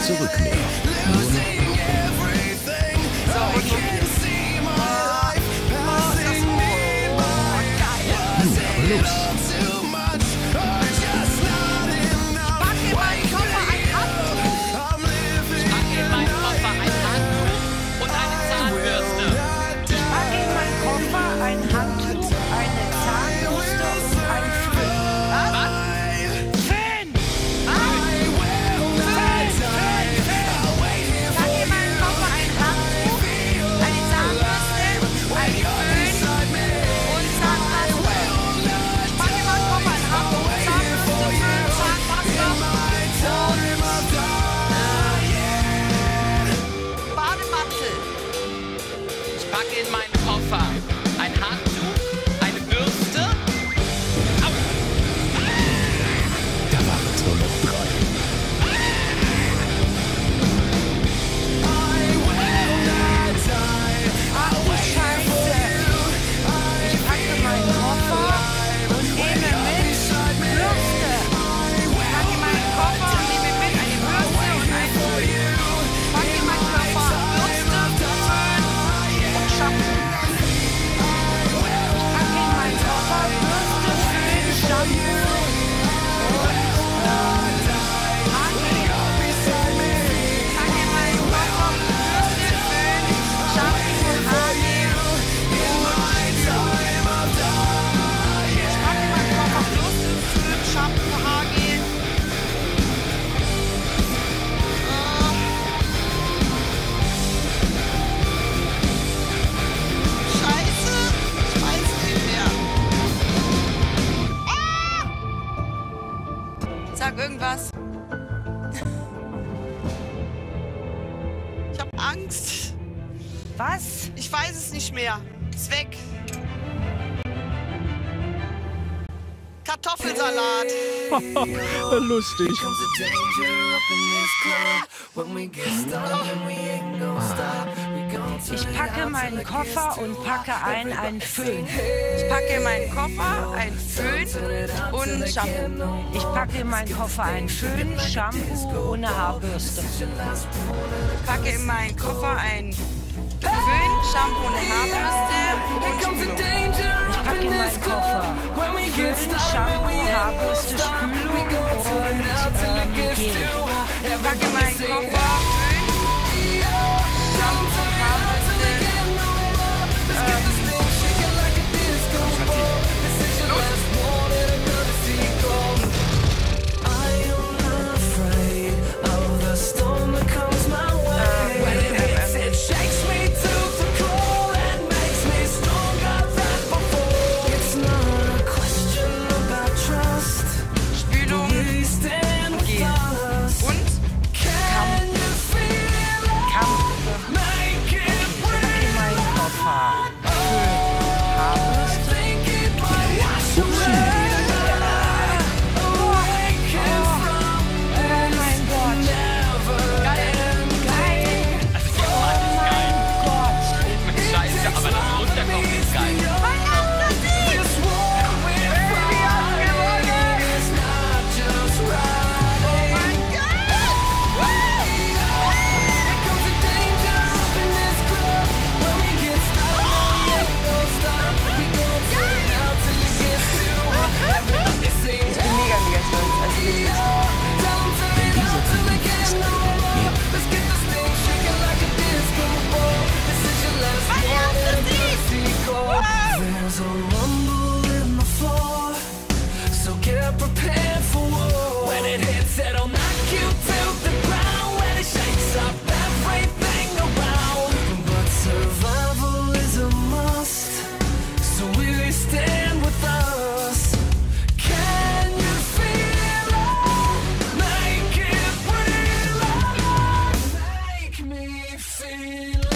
zurücknehmen. Nur noch So, und nun aber los. In meinen Koffer ein Handtuch, eine Bürste. Au. Da waren es nur noch 3. Ach du Scheiße! Ich packe meinen Koffer und nehme mit Bürste. Ich packe meinen Koffer und nehme mit eine Bürste und ein Föhn. Ich packe in meinen Koffer Bürste, Föhn und Shampoo. Ich packe in meinen Koffer Bürste, Föhn, Shampoo und Hagi. Ich packe in meinen Koffer Bürste, Föhn, Shampoo und Hagi. Ich packe in meinen Koffer Bürste, Föhn, Shampoo, Hagi. Scheiße, ich weiß nicht mehr. Sag irgendwas. Ich hab Angst. Was? Ich weiß es nicht mehr. Ist weg. Kartoffelsalat. Lustig. Ich packe meinen Koffer und packe einen Föhn. Ich packe in meinen Koffer einen Föhn und Shampoo. Ich packe in meinen Koffer einen Föhn, Shampoo und eine Haarbürste. Ich packe in meinen Koffer einen Föhn, Shampoo und eine Haarbürste und Spülung. Ich packe in meinen Koffer Föhn, Shampoo, Haarbürste, Spülung und Gel. Ich packe in meinen Koffer